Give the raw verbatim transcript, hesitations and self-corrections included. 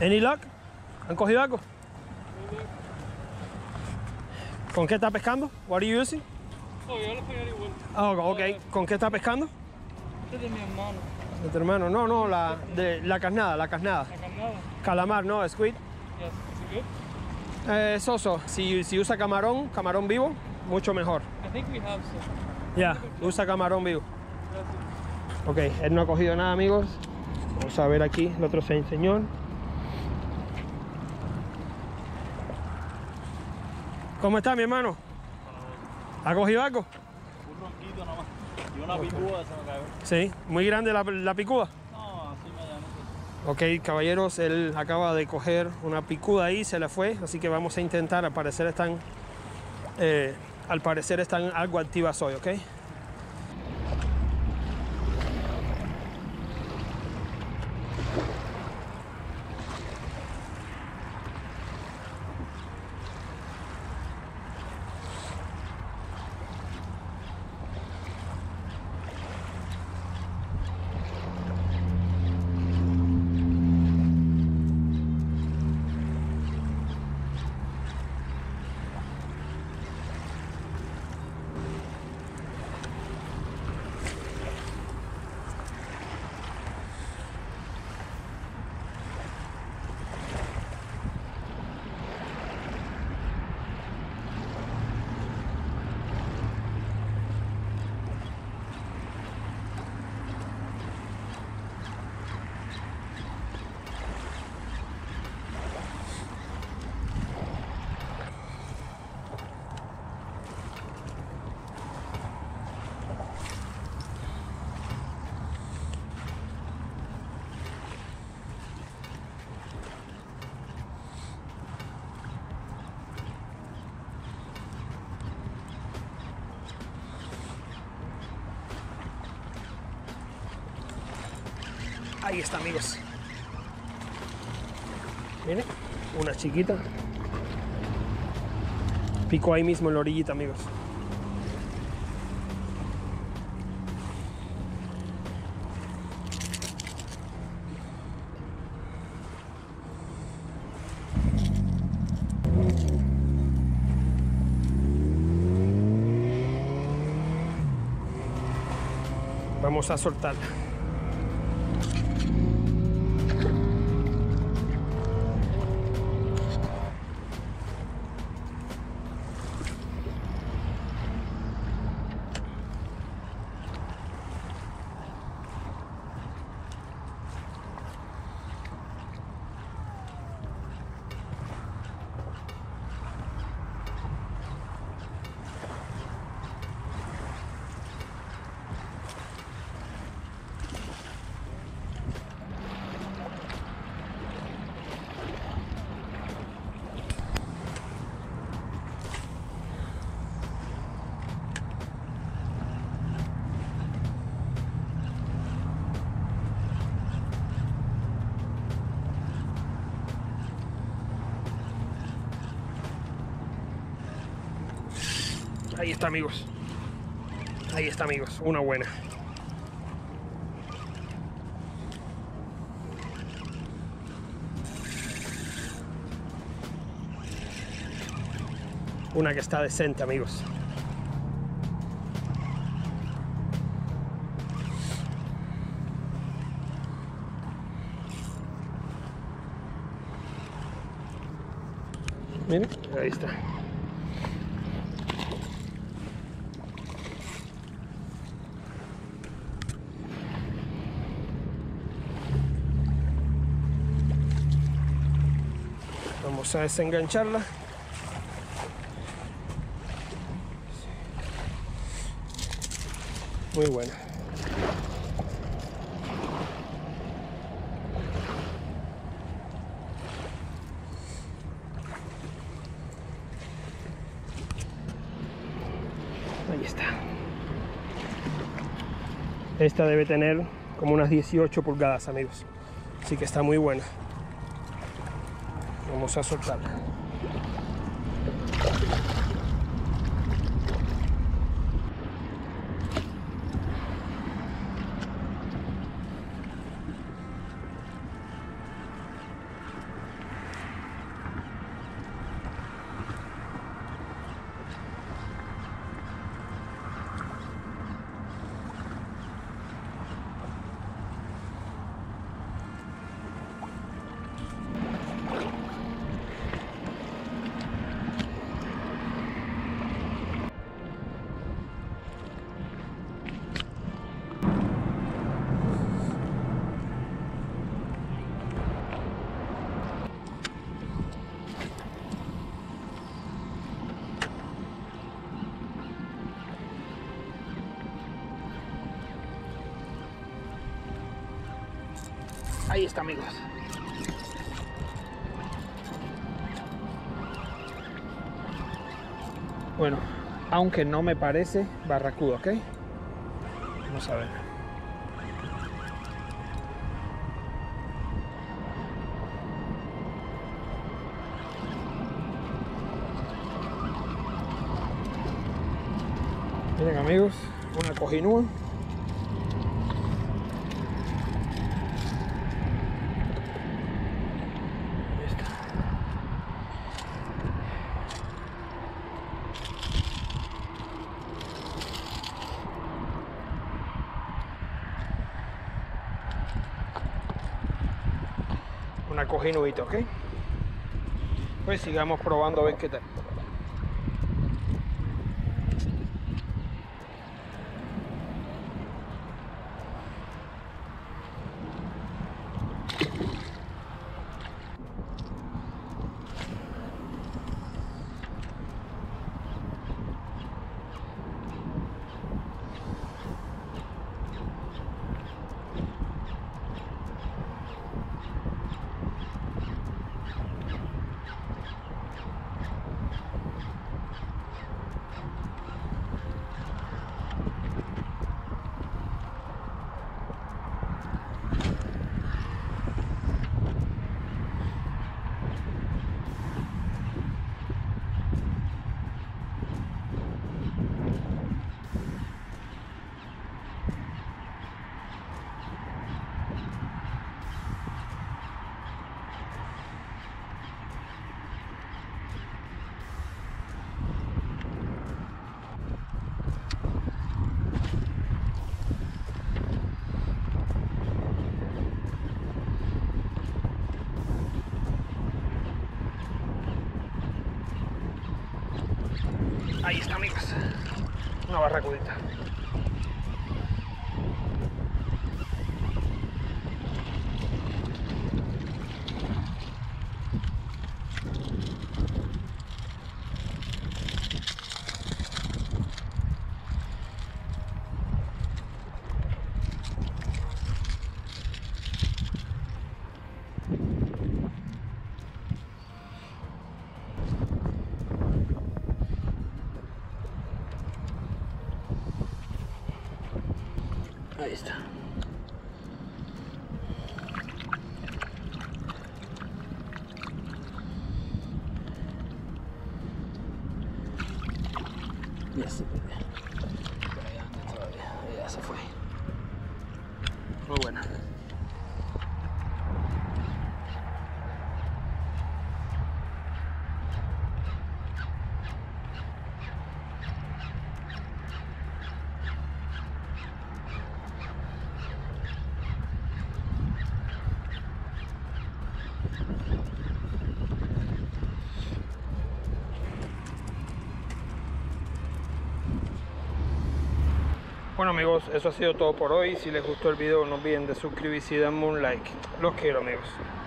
Any luck? ¿Han cogido algo? ¿Con qué está pescando? What are you using? Oh, yo lo pegué igual. Oh, ok. ¿Con qué está pescando? Este es de mi hermano. De tu hermano. No, no, la, de, la carnada, la carnada. La carnada. Calamar, no, squid. Yes. Is it good? Eh, soso. Si, si usa camarón, camarón vivo, mucho mejor. I think we have some. Ya, yeah, usa camarón vivo. Gracias. Ok, él no ha cogido nada, amigos. Vamos a ver aquí, el otro señor. ¿Cómo está, mi hermano? ¿Ha cogido algo? Un ronquito nomás. Y una picuda se me cayó. Sí, muy grande la, la picuda. No, así medianamente. Ok, caballeros, él acaba de coger una picuda ahí, se le fue, así que vamos a intentar, al parecer están, eh, al parecer están algo activas hoy, ok. Ahí está, amigos. Miren, una chiquita. Picó ahí mismo en la orillita, amigos. Vamos a soltarla. Ahí está, amigos. Ahí está, amigos. Una buena. Una que está decente, amigos. Miren, ahí está. Vamos a desengancharla. Muy buena. Ahí está. Esta debe tener como unas dieciocho pulgadas, amigos. Así que está muy buena. Vamos a soltarla. Ahí está, amigos. Bueno, aunque no me parece barracuda, ¿ok? Vamos a ver. Miren, amigos, una cojinúa. Ahí está. Una cojinuita, ¿ok? Pues sigamos probando a ver qué tal. Ahí está, amigos. Una barracudita. Ahí está. Ya se puede. Por allá anda todavía. Ya se fue. Muy buena. Bueno, amigos, eso ha sido todo por hoy. Si les gustó el video, no olviden de suscribirse y darme un like. Los quiero, amigos.